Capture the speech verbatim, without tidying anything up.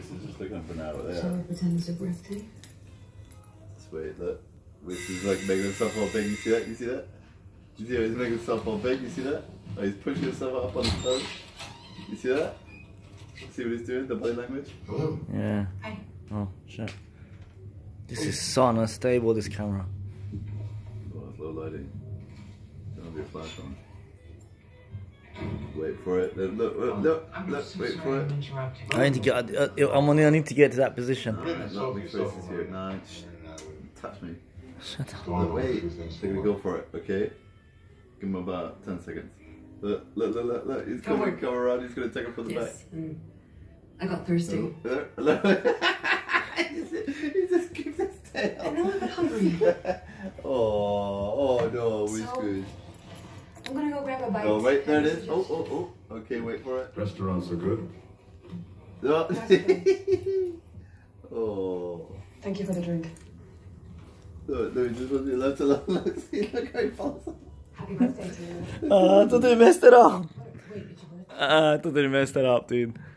is just looking for now. There. Shall I pretend it's your birthday? Just wait, look. Which is like making himself all big. You see that? You see that? You see how he's making himself all big? You see that? Oh, he's pushing himself up on his toes. You see that? See what he's doing? The body language? Hello. Yeah. Hi. Oh, shit. This is so unstable, this camera. Oh, it's low lighting. Don't have your flash on. Wait for it. Look, look, look, look, I'm look so wait sorry for it. I'm interrupting. I need to get. Uh, uh, I'm on. I need to get to that position. No, not big faces here. No, shh, touch me. Shut up. Look, wait. They're gonna go for it, okay? Give him about ten seconds. Look, look, look, look, look. He's gonna come around. He's gonna take it from the Yes. Mm. I got thirsty. back. Look, look. he just- he just keeps his tail. I know I'm a bit hungry. Oh, oh no, we So- screwed. I'm gonna go grab a bite. Oh, wait, there it is. Oh, oh, oh. Okay, wait for it. Restaurants are good. Oh. oh. Thank you for the drink. Look, look, just want to be left alone. Look, see, look how he falls off. Happy birthday to you. Uh, I thought they messed it up. Wait, it's your birthday? Uh, I thought they messed it up, dude.